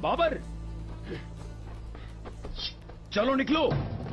बाबर, चलो निकलो।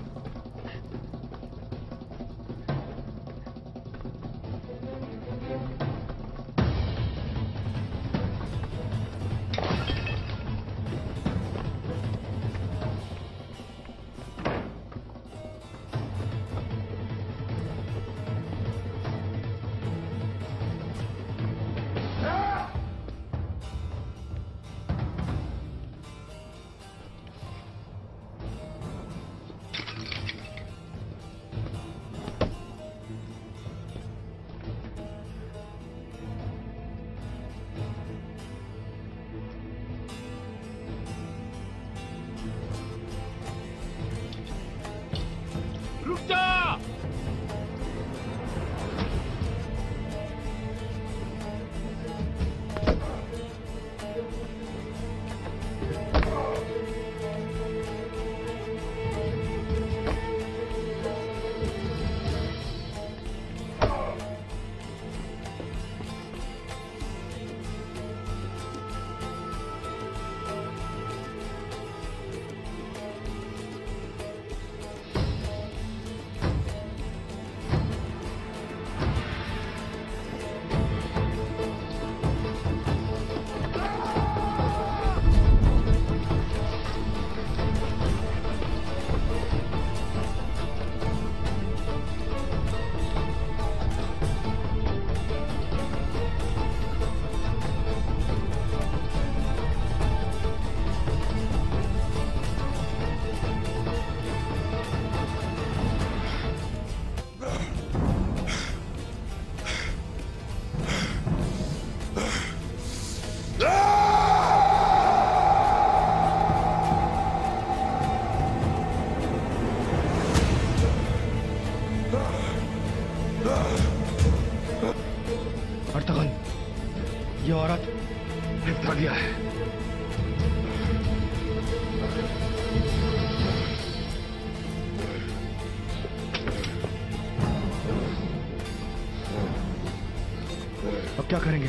क्या करेंगे?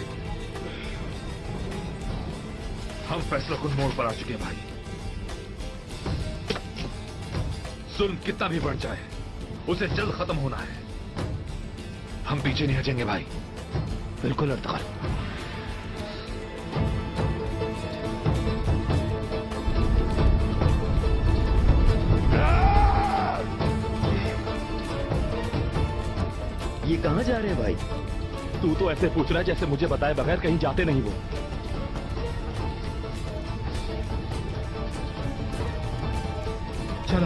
हम फैसला कुन मोड़ पर आ चुके हैं भाई। जुल्म कितना भी बढ़ जाए उसे जल्द खत्म होना है। हम पीछे नहीं हटेंगे भाई। बिल्कुल अर्तगल। ये कहां जा रहे हैं भाई? तू तो ऐसे पूछ रहा है जैसे मुझे बताए बगैर कहीं जाते नहीं वो। चलो।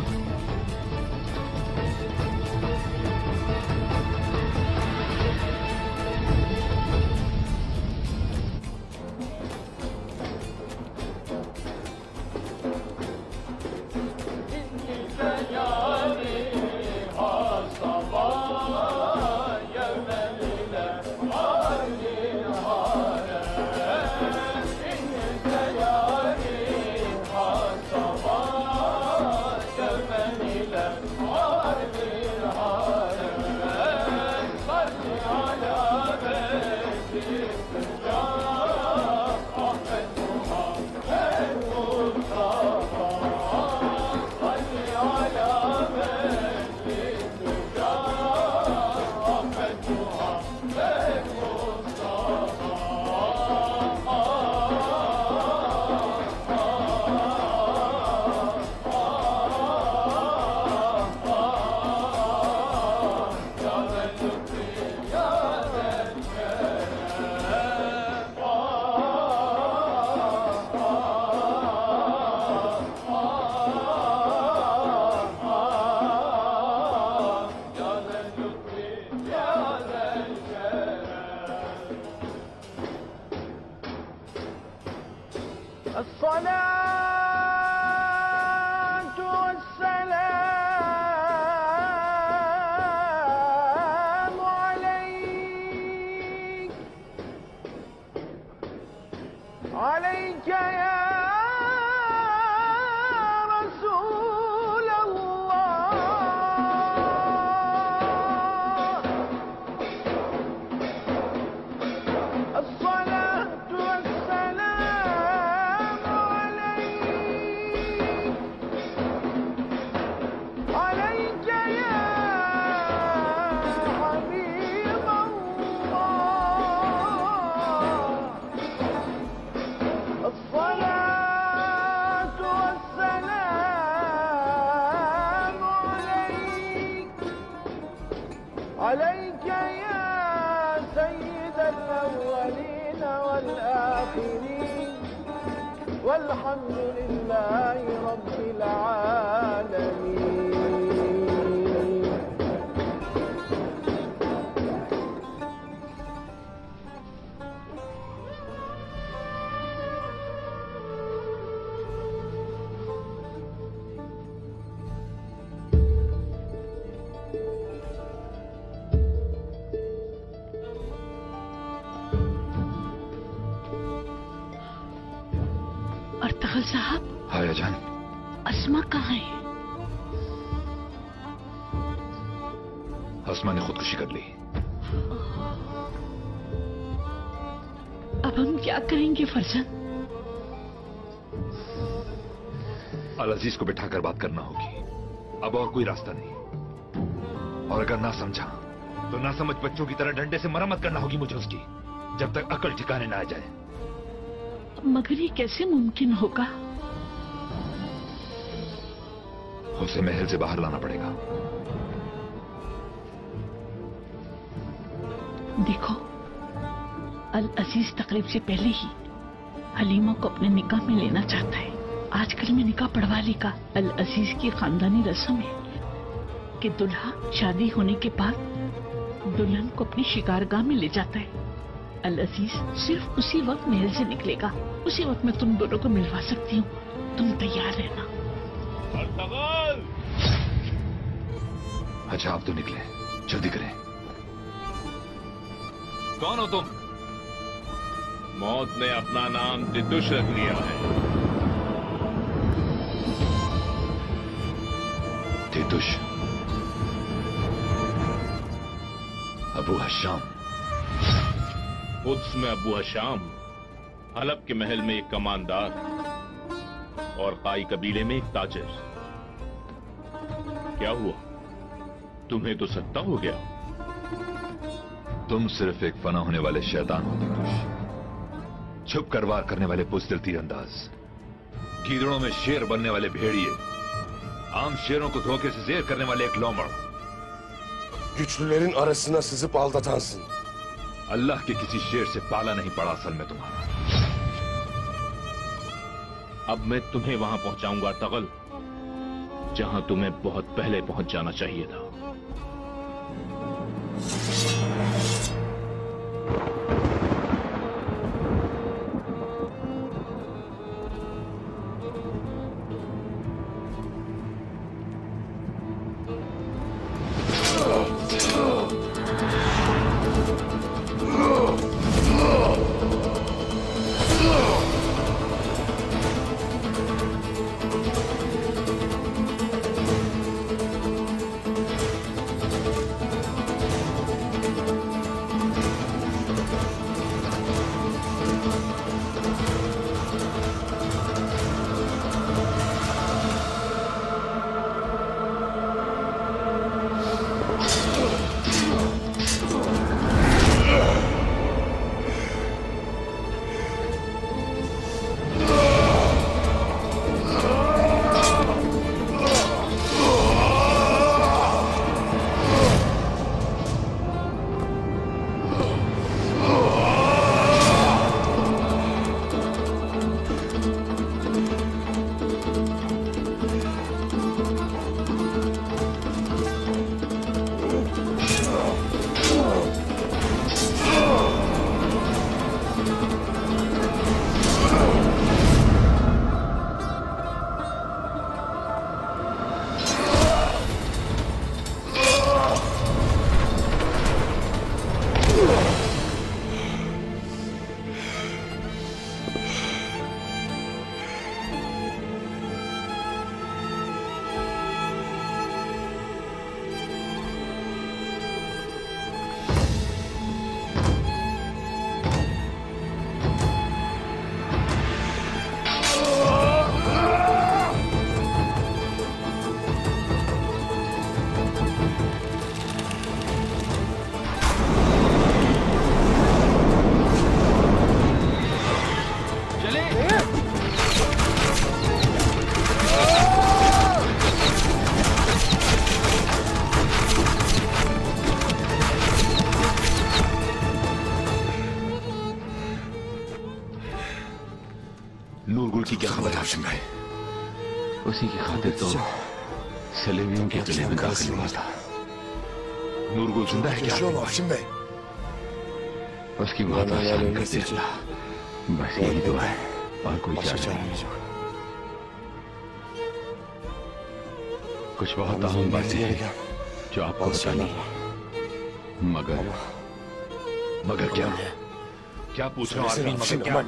عليك يا سيد الأولين والآخرين والحمد لله رب العالمين. अर्तगल साहब। हाय जान। अस्मा कहाँ है? अस्मा ने खुदकुशी कर ली। अब हम क्या करेंगे फरजान? अल अजीज को बिठाकर बात करना होगी। अब और कोई रास्ता नहीं। और अगर ना समझा तो ना समझ बच्चों की तरह डंडे से मरम्मत करना होगी मुझे उसकी, जब तक अकल ठिकाने ना आ जाए। मगर ये कैसे मुमकिन होगा? उसे महल से बाहर लाना पड़ेगा। देखो, अल अजीज तकरीब से पहले ही हलीमा को अपने निकाह में लेना चाहता है। आजकल में निकाह पढ़वा लेगा। अल अजीज की खानदानी रस्म है कि दुल्हा शादी होने के बाद दुल्हन को अपनी शिकारगाह में ले जाता है। अल अजीज सिर्फ उसी वक्त महल से निकलेगा। उसी वक्त मैं तुम दोनों को मिलवा सकती हूँ। तुम तैयार रहना। अच्छा, आप तो निकले, जल्दी करें। कौन हो तुम? मौत ने अपना नाम तितुश रख लिया है। तितुश? अबू हशाम? कुद्स में अबू हशाम, हलब के महल में एक कमानदार और काई कबीले में एक ताजिर। क्या हुआ? तुम्हें तो सत्ता हो गया। तुम सिर्फ एक फना होने वाले शैतान हो तितुश। छुप कर वार करने वाले बुज़दिल तीरंदाज, गीदड़ों में शेर बनने वाले भेड़िए, आम शेरों को धोखे से जेर करने वाले एक लोमड़। Güçlülerin arasına sızıp aldatansın. अल्लाह के किसी शेर से पाला नहीं पड़ा असल में तुम्हारा। अब मैं तुम्हें वहां पहुंचाऊंगा तगल, जहां तुम्हें बहुत पहले पहुंच जाना चाहिए था। की क्या खबर है हाशिम भाई? उसी की खातिर तो सलेबियों के किले में दाखिल हुआ था। नूरगुल जिंदा है क्या? हाशिम भाई, उसकी मौत आसान कर दे अल्लाह, बस यही दुआ है और कोई चारा नहीं। कुछ बहुत अहम बातें हैं जो आपको बतानी है, मगर क्या पूछ रहा हूँ आदमी? मगर क्या?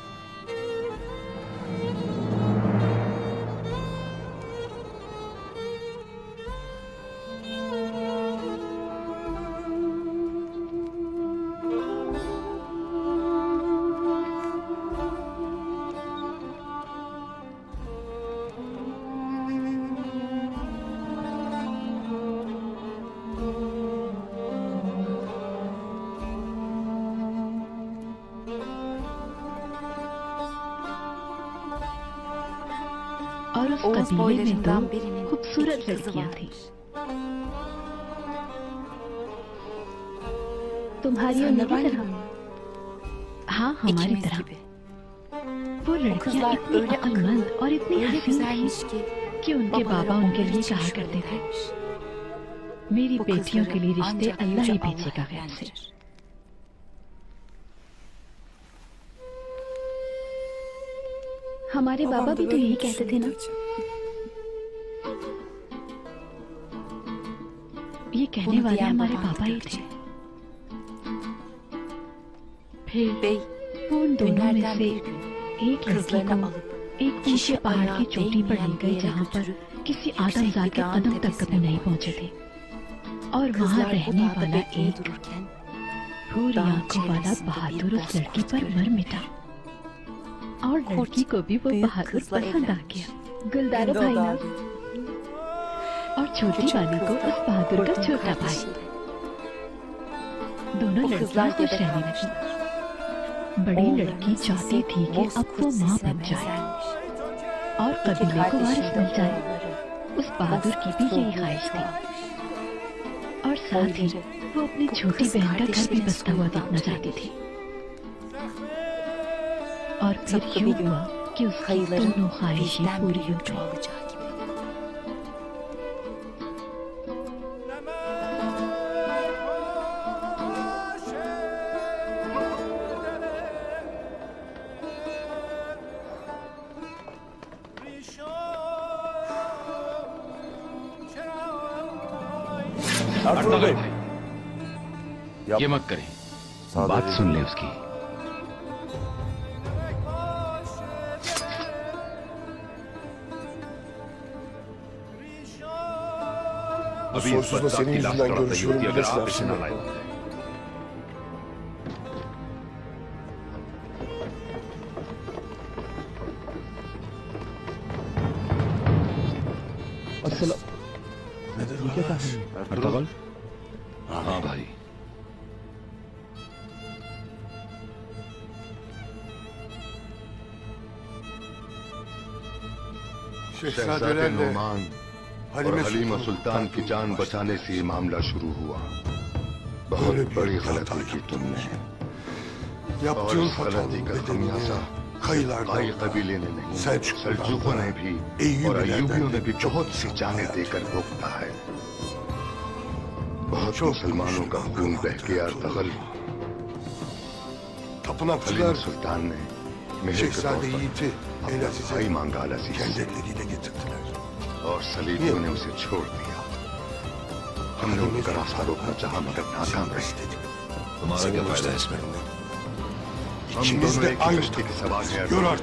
और उस कबीले में दो खूबसूरत लड़कियां थी। तुम्हारी और मेरी तरह? हाँ, हमारी तरह। वो लड़कियां इतनी अक्लमंद और इतनी हसीन थी कि उनके बाबा उनके लिए कहा करते थे, मेरी बेटियों के लिए रिश्ते अल्लाह ही भेजेगा गैर से। हमारे बाबा भी तो यही कहते थे ना। ये कहने वाले हमारे बाबा ही थे। फिर वो उन दोनों में से एक लड़की को एक ऊंचे पहाड़ की चोटी पर ले गए जहाँ पर किसी आदमजात के कदम तक कभी नहीं पहुंचे थे, और वहाँ रहने वाला एक भूरी आंखों वाला बहादुर उस लड़की पर मर मिटा, और लड़की को भी वो बहादुर पसंद आ गया। गुलदारो भाई ना, और छोटी वाली को उस बहादुर का छोटा भाई। दोनों लड़कियां खुश रहने लगी। बड़ी लड़की चाहती थी कि अब वो माँ बन जाए और कबीले को वारिस मिल जाए। उस बहादुर की भी यही ख्वाहिश थी, और साथ ही वो अपनी छोटी बहन का घर भी बसता हुआ देखना चाहती थी। और फिर यूं हुआ कि उसकी दोनों ख्वाहिशें पूरी हो गई। ये मत करें, बात सुन ले उसकी। अभी इस बच्चा की लाश तड़प रही होती अगर आप इसे न लाए होते। हाँ भाई, शहजादे नोमान और हलीमा सुल्तान की जान बचाने से ये मामला शुरू हुआ। बहुत बड़ी गलती की तुमने, और इस गलती का खमियाजा काई कबीले ने नहीं, सल्जुकों ने भी और अय्यूबियों ने भी बहुत सी जानें देकर भुगता है। बहुत मुसलमानों का खून बह गया। तगल हलीमा सुल्तान ने मेरे भाई मांगा और सलीबियों ने उसे छोड़ दिया। हमने उनका रास्ता रोकना चाहा मगर नाकाम रहे। तुम्हारा क्या फायदा है इसमें? हम दोनों एक ही कश्ती के सवार हैं।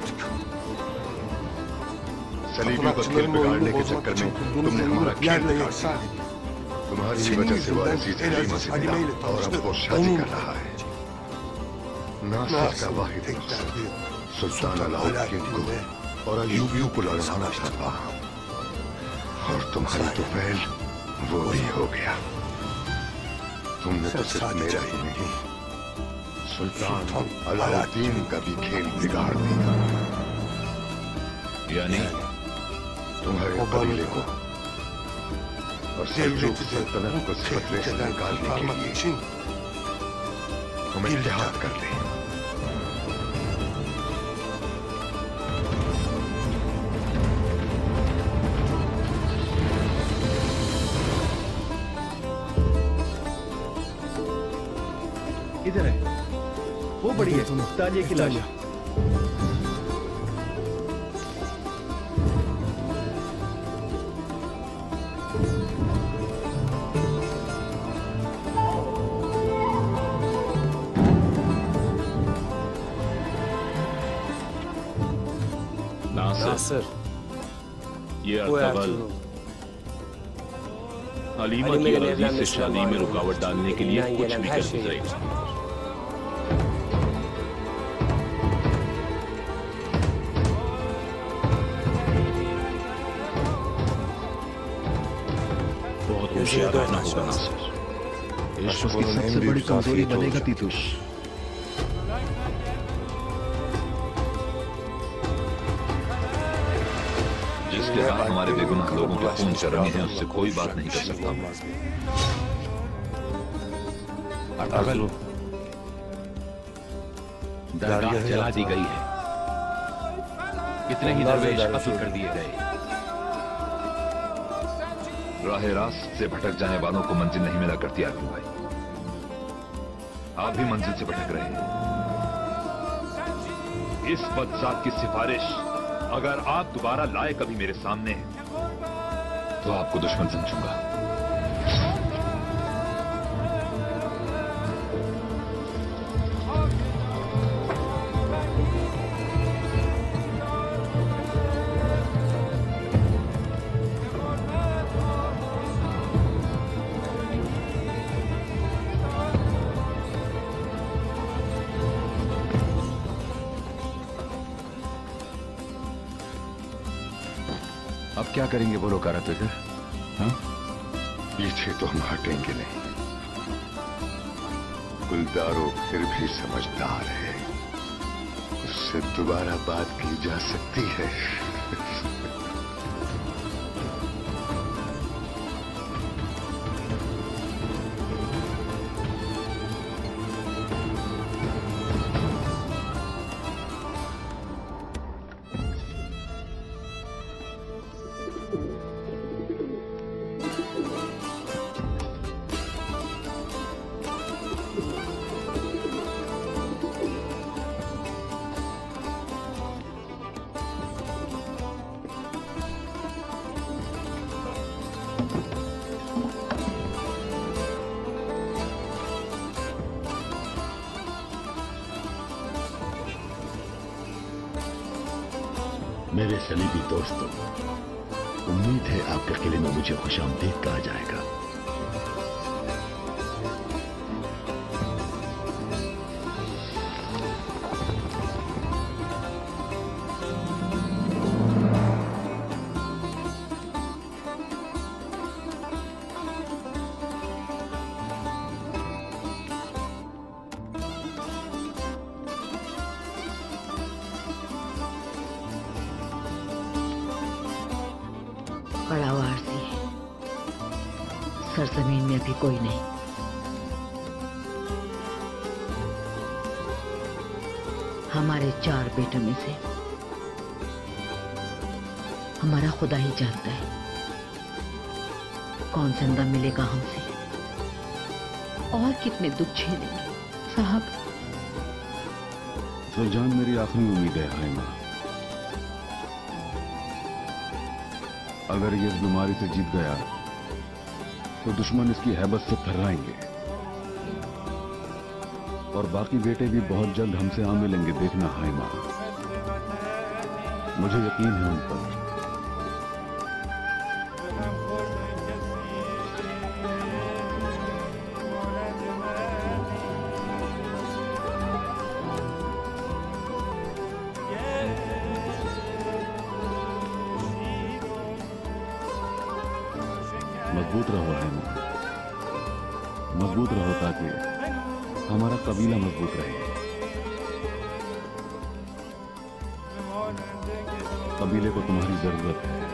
सलीबियों का खेल बिगाड़ने के चक्कर में तुमने हमारा खेल बिगाड़ दिया। तुम्हारी ही वजह से वो अजीज हलीमा से मिला और अब वो शादी कर रहा है। नासिर का वाहिद मकसद सुल्तान अलाउद्दीन को और अय्यूबियों को लड़वाना था, और तुम्हारी तो पहल वो ही हो गया। तुमने तो सिर्फ मेरा ही नहीं, सुल्तान अलाउद्दीन का भी खेल बिगाड़ दिया। यानी तुम्हारे कबीले को और सेल्जुक सल्तनत को खतरे से निकालने के लिए हम इत्तेहाद कर लें। इधर है, वो बड़ी है, तालिया की लाश। नासिर, ये अर्तुगरुल हलीमा की अजीज से शादी में रुकावट डालने के लिए कुछ भी कर गुजरेगा। बहुत होशियार रहना होगा नासिर। इश्क की सबसे बड़ी कमजोरी बनेगा तीतुश। जिसके हाथ हमारे बेगुनाह लोगों के खून चल रहे हैं, उससे कोई बात नहीं कर सकता। दरगाह जला दी गई है, कितने ही दरवेश कत्ल कर दिए गए। राह रास्त से भटक जाने वालों को मंजिल नहीं मिला करती आर्मी भाई। आप भी मंजिल से भटक रहे हैं। इस बदजात की सिफारिश अगर आप दोबारा लाए कभी मेरे सामने तो आपको दुश्मन समझूंगा। अब क्या करेंगे बोलो कारा तुझे? हाँ? पीछे तो हम हटेंगे नहीं। गुलदारो फिर भी समझदार है, उससे दोबारा बात की जा सकती है। मेरे सलीबी दोस्तों, उम्मीद है आपके किले में मुझे खुशामदीद कहा जाएगा। बड़ा वारसी है, सरजमीन में अभी कोई नहीं। हमारे 4 बेटों में से हमारा खुदा ही जानता है कौन जिंदा मिलेगा हमसे और कितने दुख झेलेंगे। साहब, सुलझान मेरी आखिरी उम्मीद है हाइमा। अगर ये इस बीमारी से जीत गया तो दुश्मन इसकी हैबत से थर्राएंगे और बाकी बेटे भी बहुत जल्द हमसे आ मिलेंगे। देखना हाइमा, मुझे यकीन है उन पर। मजबूत रहो हाइमा, मजबूत रहो ताकि हमारा कबीला मजबूत रहे। कबीले को तुम्हारी जरूरत है।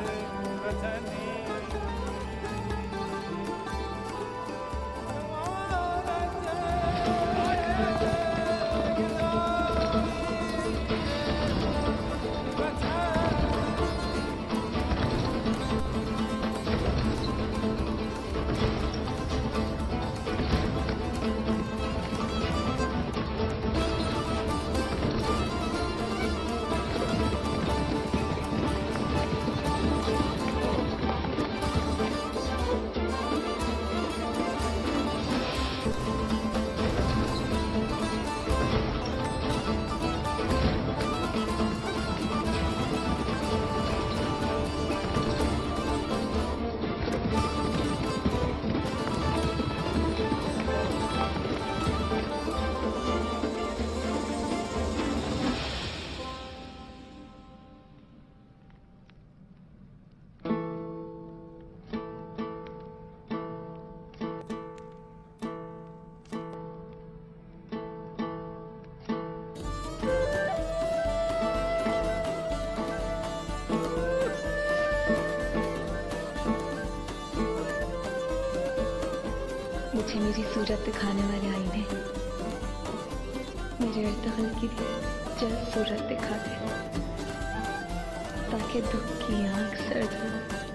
प्यारी सूरत दिखाने वाले आईने मेरे अर्तगल की भी जल्द सूरत दिखा दे, ताकि दुख की आंख सर्द हो।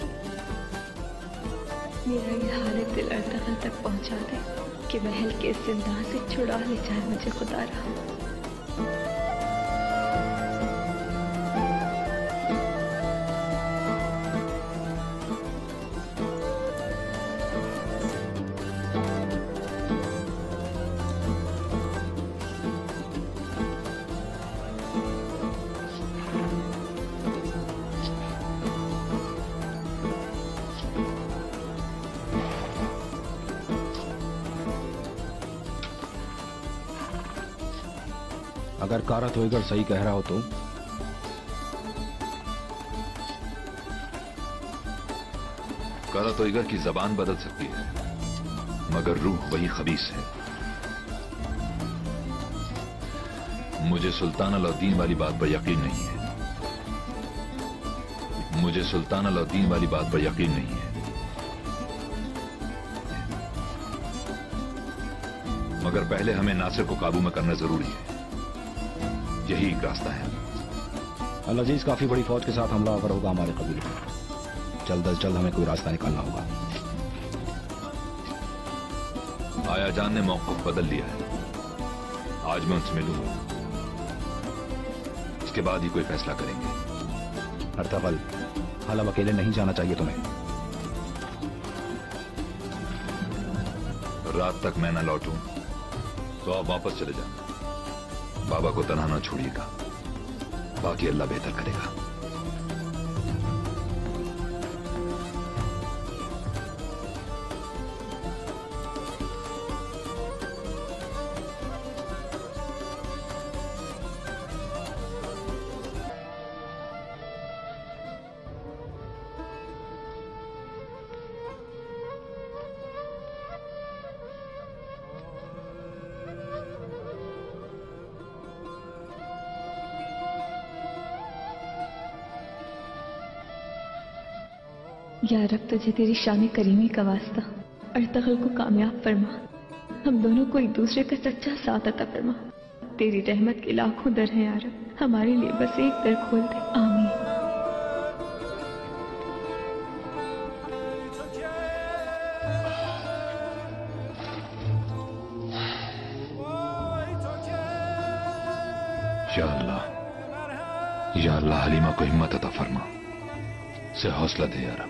मेरा ये हालत दिल अर्तगल तक पहुंचा दे कि महल के जिंदा से छुड़ा ले जाए मुझे खुदा रहा। अगर कारा थोईगर सही कह रहा हो तो कारा थोईगर की जबान बदल सकती है, मगर रूह वही खबीस है। मुझे सुल्तान अलाउद्दीन वाली बात पर यकीन नहीं है। मुझे सुल्तान अलाउद्दीन वाली बात पर यकीन नहीं है, मगर पहले हमें नासिर को काबू में करना जरूरी है। यही एक रास्ता है। अल अजीज काफी बड़ी फौज के साथ हमलावर होगा हमारे कबीले में। जल्द अज जल्द हमें कोई रास्ता निकालना होगा। आया जान ने मौक़िफ़ बदल लिया है। आज मैं उनसे मिलूंगा, इसके बाद ही कोई फैसला करेंगे। अर्तगल, हाल अब अकेले नहीं जाना चाहिए तुम्हें। रात तक मैं न लौटूं तो आप वापस चले जाना। बाबा को तन्हा ना छोड़िएगा, बाकी अल्लाह बेहतर करेगा। या रब, तुझे तेरी शान करीमी का वास्ता अर्तगल को कामयाब फरमा। हम दोनों को एक दूसरे का सच्चा साथ अता फरमा। तेरी रहमत के लाखों दर हैं या रब, हमारे लिए बस एक दर खोल दे। आमीन। या अल्लाह, या अल्लाह, हलीमा को हिम्मत अता फरमा, से हौसला दे या रब।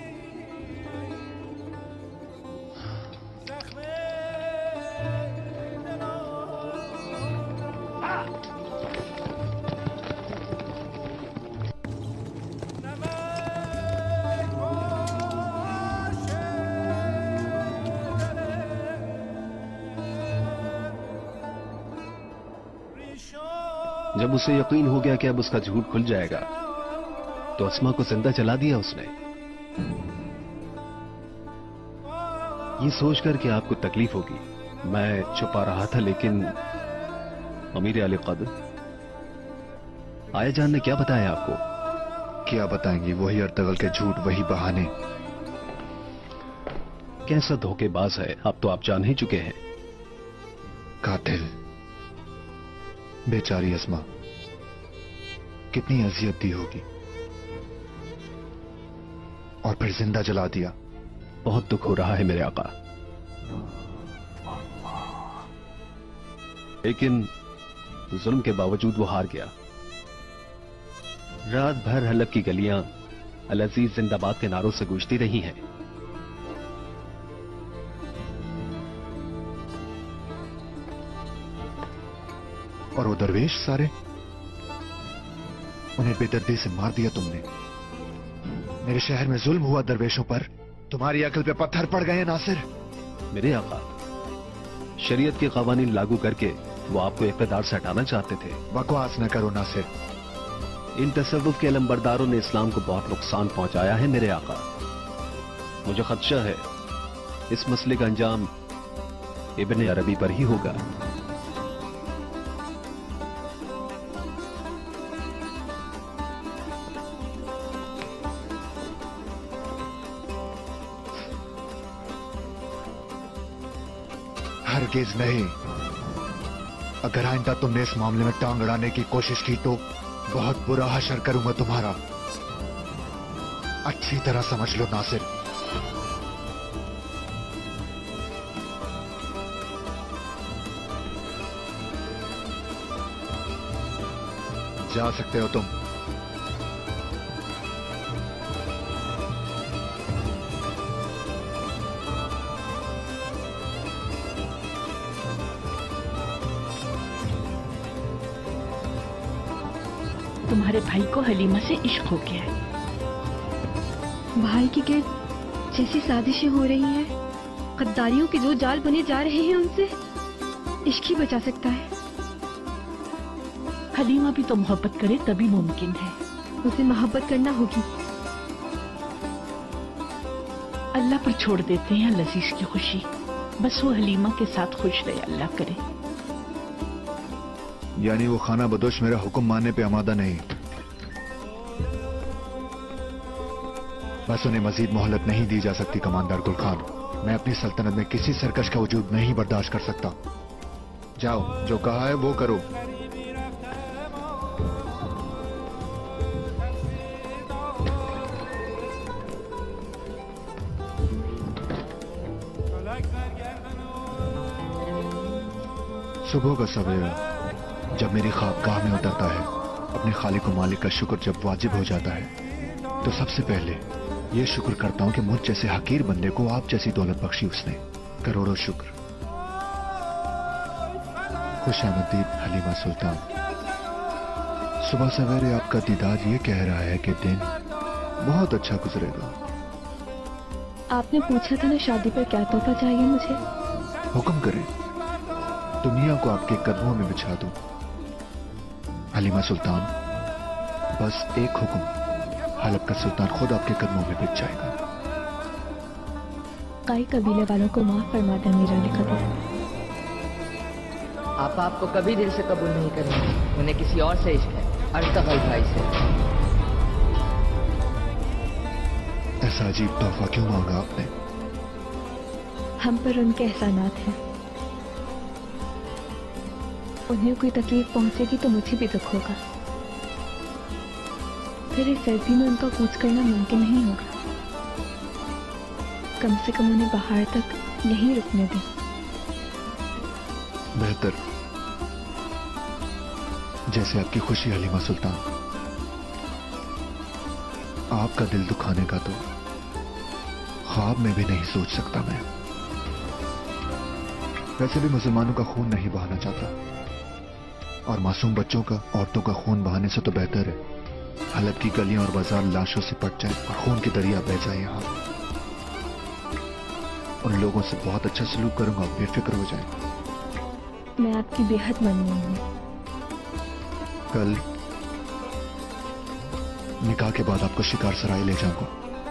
जब उसे यकीन हो गया कि अब उसका झूठ खुल जाएगा तो अस्मा को जिंदा जला दिया उसने। ये सोचकर कि आपको तकलीफ होगी मैं छुपा रहा था, लेकिन अमीर आले क़द्र, आया जान ने क्या बताया आपको? क्या बताएंगे? वही अर्तगल के झूठ, वही बहाने। कैसा धोखेबाज है, अब तो आप जान ही चुके हैं। कातिल, बेचारी अस्मा, कितनी अजियत दी होगी, और फिर जिंदा जला दिया। बहुत दुख हो रहा है मेरे आका, लेकिन जुल्म के बावजूद वो हार गया। रात भर हलब की गलियां अल अजीज जिंदाबाद के नारों से गूंजती रही हैं। और वो दरवेश सारे, उन्हें बेदर्दी से मार दिया तुमने। मेरे शहर में जुल्म हुआ दरवेशों पर, तुम्हारी अकल पे पत्थर पड़ गए नासिर। मेरे आका, शरीयत के कवानीन लागू करके वो आपको इक़्तिदार से हटाना चाहते थे। बकवास न करो नासिर। इन तसव्वुफ के अलमबरदारों ने इस्लाम को बहुत नुकसान पहुंचाया है मेरे आका। मुझे खदशा है इस मसले का अंजाम इब्न अरबी पर ही होगा। हरगिज नहीं। अगर आइंदा तुमने इस मामले में टांग अड़ाने की कोशिश की तो बहुत बुरा हशर करूंगा तुम्हारा। अच्छी तरह समझ लो नासिर। जा सकते हो तुम। तुम्हारे भाई को हलीमा से इश्क हो गया है। भाई की गिर्द जैसी साजिशें हो रही हैं, गद्दारियों के जो जाल बने जा रहे हैं, उनसे इश्क ही बचा सकता है। हलीमा भी तो मोहब्बत करे तभी मुमकिन है। उसे मोहब्बत करना होगी। अल्लाह पर छोड़ देते हैं लजीज की खुशी। बस वो हलीमा के साथ खुश रहे, अल्लाह करे। यानी वो खाना बदोश मेरा हुक्म मानने पे आमादा नहीं। बस उन्हें मजीद मोहलत नहीं दी जा सकती कमांडर गुल खान। मैं अपनी सल्तनत में किसी सरकश का वजूद नहीं बर्दाश्त कर सकता। जाओ, जो कहा है वो करो। सुबह का सवेरा जब मेरी ख्वाबगाह में उतरता है, अपने खालिक मालिक का शुक्र जब वाजिब हो जाता है, तो सबसे पहले ये शुक्र करता हूं कि मुझ जैसे हकीर बंदे को आप जैसी दौलत बख्शी उसने। करोड़ों शुक्र। खुशामदीद हलीमा सुल्तान। सुबह सवेरे आपका दीदार ये कह रहा है कि दिन बहुत अच्छा गुजरेगा। आपने पूछा था ना शादी पर क्या तोहफा चाहिए मुझे। हुक्म करें, दुनिया को आपके कदमों में बिछा दूं। हलीमा सुल्तान, बस एक हुक्म, हलब का सुल्तान खुद आपके कदमों में बिछ जाएगा। कई कबीले वालों को माफ फरमा दे मीरा लिखा। आपको कभी दिल से कबूल नहीं करेंगे। उन्हें किसी और से इश्क है, अर्तगल भाई से। ऐसा अजीब तोहफा क्यों मांगा आपने? हम पर उनके एहसानात हैं। उन्हें कोई तकलीफ पहुंचेगी तो मुझे भी दुख होगा। फिर इस सर्दी में उनका कूच करना मुमकिन नहीं होगा। कम से कम उन्हें बाहर तक यहीं रुकने दें। बेहतर। जैसे आपकी खुशी हलीमा सुल्तान। आपका दिल दुखाने का तो ख्वाब में भी नहीं सोच सकता मैं। वैसे भी मुसलमानों का खून नहीं बहाना चाहता, और मासूम बच्चों का, औरतों का खून बहाने से तो बेहतर है हलब की गलियां और बाजार लाशों से पट जाए और खून की दरिया बह जाए। यहां उन लोगों से बहुत अच्छा सलूक करूंगा, बेफिक्र हो जाए। मैं आपकी बेहद ममनून हूं। कल निकाह के बाद आपको शिकार सराय ले जाऊंगा।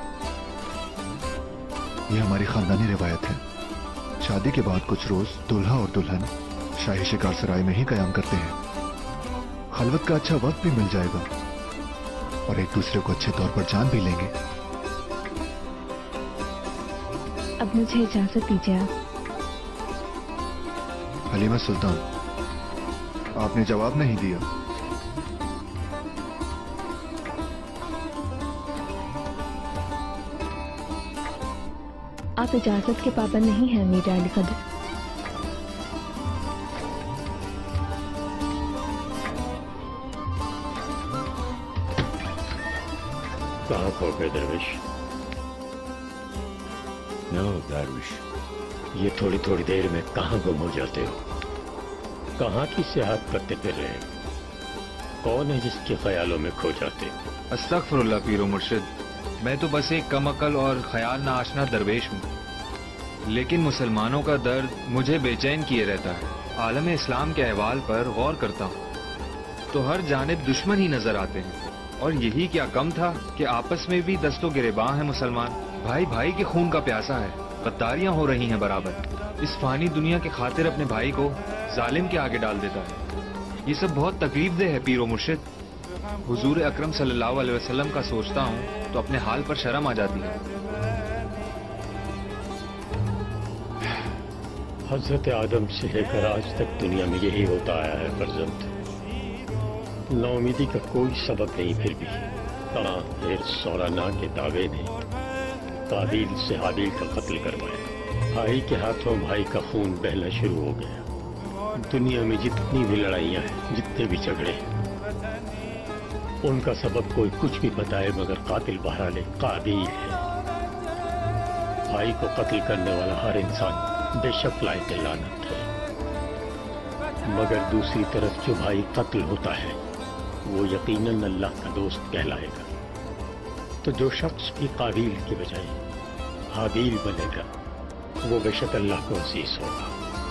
यह हमारी खानदानी रिवायत है। शादी के बाद कुछ रोज दूल्हा और दुल्हन शाही शिकार सराय में ही कयाम करते हैं। खलवत का अच्छा वक्त भी मिल जाएगा और एक दूसरे को अच्छे तौर पर जान भी लेंगे। अब मुझे इजाजत दीजिए आप। हलीमा सुल्तान, आपने जवाब नहीं दिया। आप इजाजत के पाबंद नहीं हैं मीरा अली कदर। कहाँ खो गए दरवेश? नो दरवेश, ये थोड़ी थोड़ी देर में कहाँ गुम हो जाते हो? कहाँ की सियाहत करते फिर रहे? कौन है जिसके ख्यालों में खो जाते? अस्तगफिरुल्लाह पीरो मुर्शिद, मैं तो बस एक कम अकल और ख्याल ना आशना दरवेश हूँ, लेकिन मुसलमानों का दर्द मुझे बेचैन किए रहता है। आलम इस्लाम के अहवाल पर गौर करता हूँ तो हर जानिब दुश्मन ही नजर आते हैं, और यही क्या कम था कि आपस में भी दस्तो गिरेबां हैं मुसलमान। भाई भाई के खून का प्यासा है, गद्दारियां हो रही हैं बराबर। इस फानी दुनिया के खातिर अपने भाई को जालिम के आगे डाल देता है। ये सब बहुत तकलीफदेह है पीरो मुर्शिद। हुजूर अकरम सल्लल्लाहु अलैहि वसल्लम का सोचता हूँ तो अपने हाल पर शर्म आ जाती है। हजरत आदम से लेकर आज तक दुनिया में यही होता आया है फर्जंद। नाउमीदी का कोई सबब नहीं, फिर भी फिर सौराना के दावे ने काबिल से हाबिल का कत्ल करवाया। भाई के हाथों भाई का खून बहना शुरू हो गया। दुनिया में जितनी भी लड़ाइयां हैं, जितने भी झगड़े हैं, उनका सबब कोई कुछ भी बताए मगर कातिल बहरहाल काबिल है। भाई को कत्ल करने वाला हर इंसान बेशक लायक लानत है, मगर दूसरी तरफ जो भाई कत्ल होता है वो यकीनन अल्लाह का दोस्त कहलाएगा। तो जो शख्स भी काबिल की बजाय हाबिल बनेगा वो बेशक अल्लाह को अजीज होगा।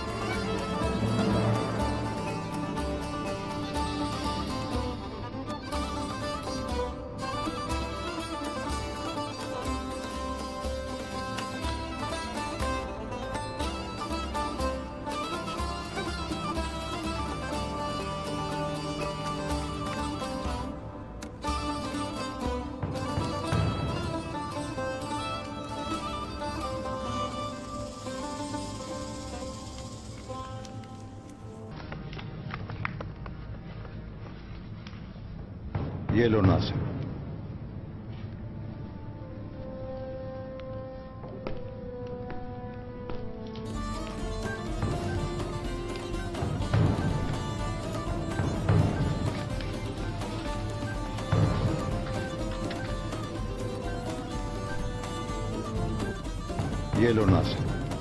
ये लो नासिर। ये लो नासिर।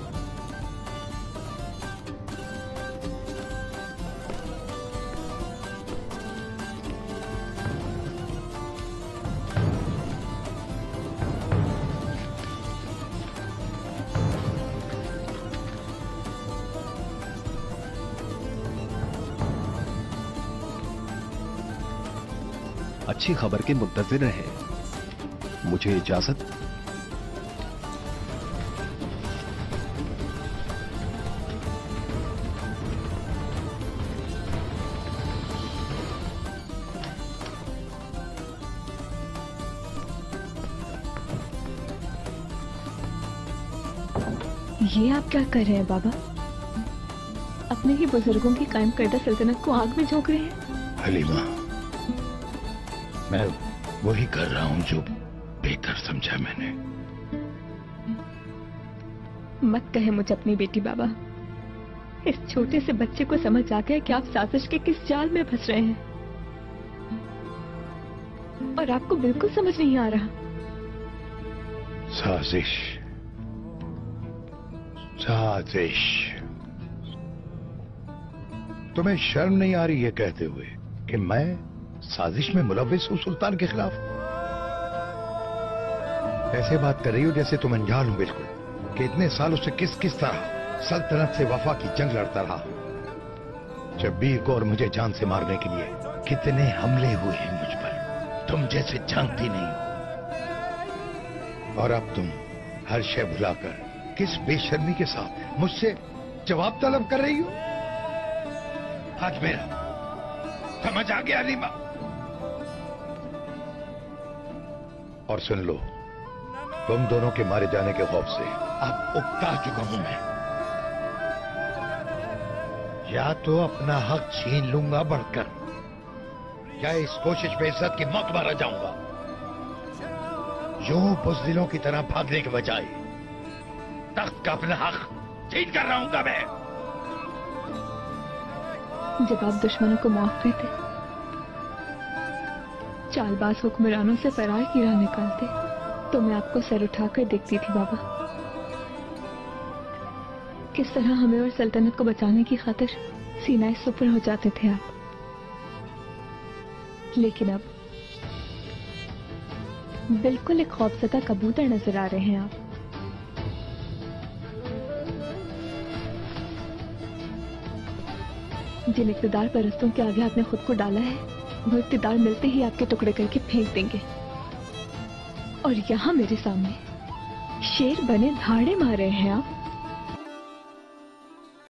अच्छी खबर के मुंतजिर रहे। मुझे इजाजत। ये आप क्या कर रहे हैं बाबा? अपने ही बुजुर्गों की कायम करदा सल्तनत को आग में झोंक रहे हैं। हलीमा, मैं वही कर रहा हूं जो बेहतर समझा मैंने। मत कहे मुझे अपनी बेटी बाबा। इस छोटे से बच्चे को समझ आ गया कि आप साजिश के किस जाल में फंस रहे हैं, और आपको बिल्कुल समझ नहीं आ रहा। साजिश, साजिश। तुम्हें शर्म नहीं आ रही है कहते हुए कि मैं साजिश में मुलव्विस हूं सुल्तान के खिलाफ? ऐसे बात कर रही हो जैसे तुम अनजान हो बिल्कुल कि इतने सालों से किस किस तरह सल्तनत से वफा की जंग लड़ता रहा। शब्बीर को और मुझे जान से मारने के लिए कितने हमले हुए हैं मुझ पर, तुम जैसे जानती नहीं हो। और अब तुम हर शय भुलाकर किस बेशर्मी के साथ मुझसे जवाब तलब कर रही हो। आज मेरा समझ आ गया हलीमा। और सुन लो, तुम दोनों के मारे जाने के खौफ से अब उकता चुका हूं मैं। या तो अपना हक छीन लूंगा बढ़कर, या इस कोशिश में इज्जत की मौत मारा जाऊंगा। यूं बुज़दिलों की तरह भागने के बजाय तख्त का अपना हक छीन कर रहूंगा मैं। जब आप दुश्मनों को माफ करते, चालबाज हुक्मरानों से फरार की राह निकालते, तो मैं आपको सर उठाकर देखती थी बाबा। किस तरह हमें और सल्तनत को बचाने की खातिर सीनाए सुपर हो जाते थे आप। लेकिन अब बिल्कुल एक खौफजदा कबूतर नजर आ रहे हैं आप। जिन इक़्तिदार परस्तों के आगे आपने खुद को डाला है, वो इक़्तिदार मिलते ही आपके टुकड़े करके फेंक देंगे। और यहाँ मेरे सामने शेर बने धाड़े मार रहे हैं आप।